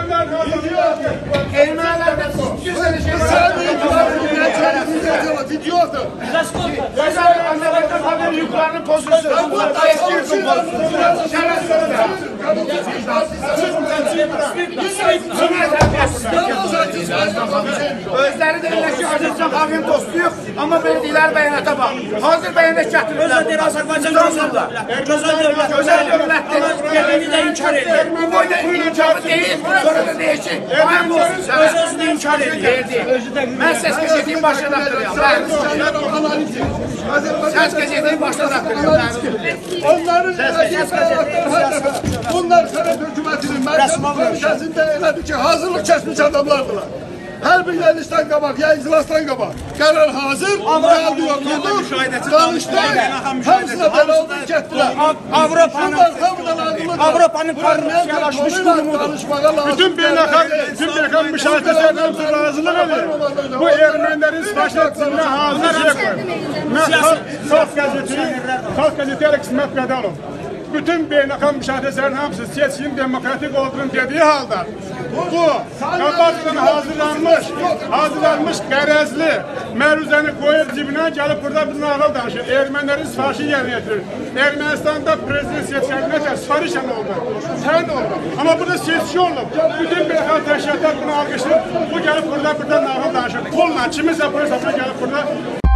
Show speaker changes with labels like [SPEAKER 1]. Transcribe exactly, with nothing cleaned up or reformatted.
[SPEAKER 1] Ermənilərdə güzel şey var.
[SPEAKER 2] Videodur.
[SPEAKER 1] Güzel Azərbaycan xalqının yüklarının pozisyonu. Eski yükün pozisyonu. Özləri deyirlər ki, Azərbaycan xalqının dostuyuq, amma belə deyirlər bəyanata bax. Hazır bəyanat gətirirlər.
[SPEAKER 3] Özə deyir, Azərbaycan gözəldir. Gözəl dövlət.
[SPEAKER 1] Gözəl dövlətdir.
[SPEAKER 3] Yerini də inkar edir.
[SPEAKER 1] Bu boyda inkarı deyil, sonra da deyir ki, ayım olsun sənə.
[SPEAKER 3] Öz-özünü inkar edir.
[SPEAKER 1] Mən səs qəzetini başdan atdırıyorum. Səs qəzetini başdan atdırıyorum.
[SPEAKER 2] Onların bunlar Sovet hökumətinin mərkəzində elədir ki, hazırlıq kəsmiş adamlardılar. Hər bir yerləşdən qabaq, ya iclasdan qabaq. Qərar hazır, gəldi oturdur, danışdılar, hamısına belə oldu, getdilər.
[SPEAKER 3] Avropanın parçalaşmış durumudur.
[SPEAKER 4] Bütün beynəlxalq müşahidələrlə razılıq edir. Bu ermənilərin savaşlarına hazır şey koyur. Mən Xalq qəzeti, Xalq qəzeti ilə qismət qədərəm. Bütün beynəlxalq müşahidələrin hamısı seçkin demokratik olduğunu dediği halda bu qabaqdan hazırlanmış, hazırlanmış qərəzli məruzəni qoyub cibinə gəlib burada bir nağıl danışır. Ermənilərin sifarişi yerinə yetirir. Ermənistanda prezident seçkilərinə də sifarişən oldu. Sən oldu. Amma burada seçki olub. Bütün beynəlxalq təşkilatlar bunu alqışlayıb. Bu gəlib burada burada nağıl danışır. Pulla, kiminsə polis gəlib burada